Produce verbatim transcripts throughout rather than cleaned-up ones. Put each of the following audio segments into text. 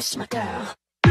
that's my girl.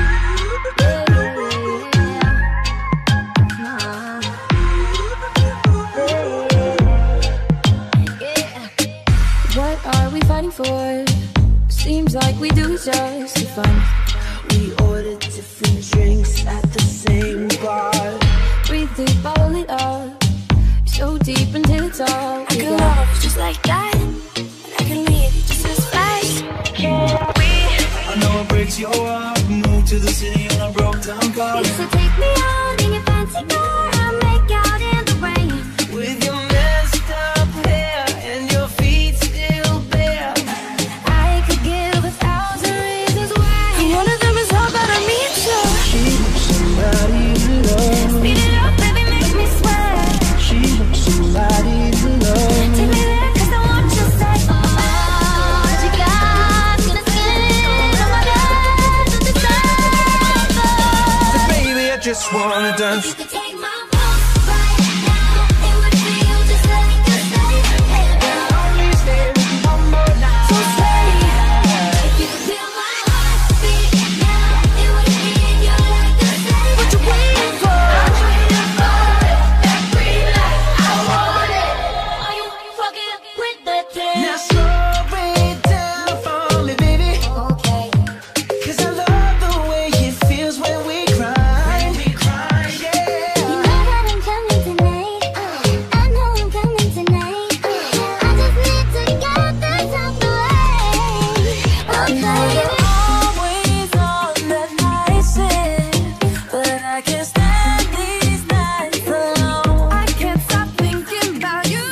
What are we fighting for? Seems like we do it just for fun. We ordered different drinks at the same bar. Breathe deep, bottle it up, so deep until it's all I can love you just like that, and I can leave you just as fast. Can we? I know it breaks your heart. Move to the city on a broke down car. You should take me out in your fancy car. I'll make out in the rain. With your messed up hair and your feet still bare. I could give a thousand reasons why. One of them is how bad I meet you. She wants somebody to love. Speed it up, baby, make me sweat. She wants somebody to love. Take me there, cause I want you to say, oh, what you got, gonna skin on my head to December. So baby, I just wanna dance. You could take my pulse right now. It would feel just like a safe haven. Only stay with you one more night. So say, if you could feel my heartbeat now, it would feel like a safe. What you waiting for? I'm waiting for that green light. I want it. Are you fucking with the thing? Now slow it down for me, baby. Okay. Cause I love the way it feels when we cry. We cry, You yeah. know that I'm coming tonight. I know I'm coming tonight. I just need to get this out the way. Okay. You're always on the night shift, but I can't stand these nights alone. I can't stop thinking about you.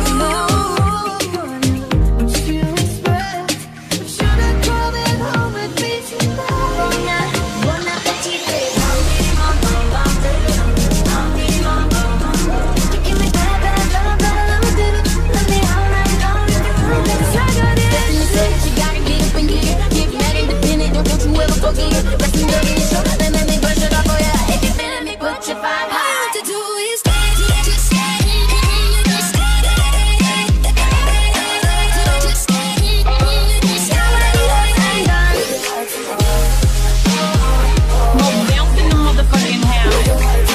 What you expect? Should I come in home with me tonight? Buona, buona appetite. Bam, bam, bam, bam, bam, bam, bam. You give me that, that love, that love, baby. Let me all night long. It's like I did. Destiny said you gotta get up and get it. Get mad independent, don't, don't you ever forget it. Resting up in your shoulder, then let me brush it off, oh yeah. If you feeling me, put your vibe high. All you have to do is stay, just stay, just stay. Just stay, just stay. More bounce in the motherfucking house.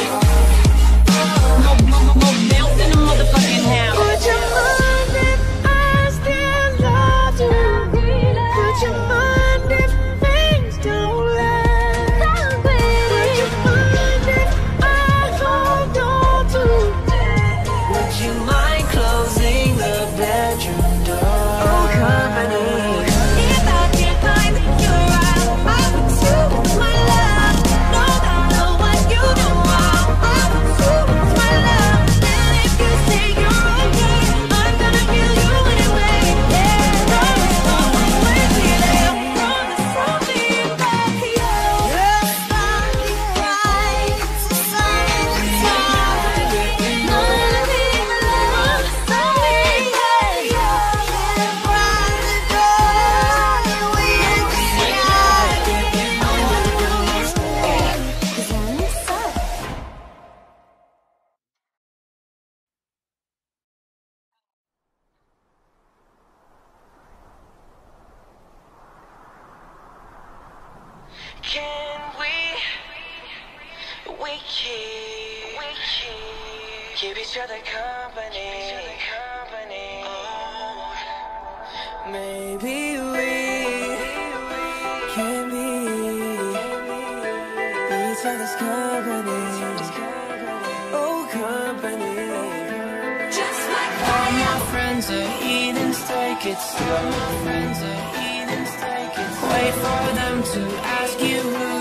More, more, more, more bounce in the motherfucking house. Would you mind if I still love you? Would you mind if things don't last? Would you mind if I hold on to? Would you mind closing the bedroom door? Oh, company. If I can find your eyes, I would choose my love. No matter what you do, I would choose my love. And if you say you're okay, I'm gonna kill you anyway. Yeah, promise I'll wait till there. Promise I'll be back here. Just like you cried to silent time. None of me belongs to me. Yeah, yeah, bright the door, we inside. All you wanna do is stay, 'cause I'm inside. Can we, we keep, we keep, keep each other company, company. Oh, maybe we can be each other's company. Oh, company. Just like All my friends are heathens, take it slow. Friends are heathens, take it slow. Wait for them to ask you who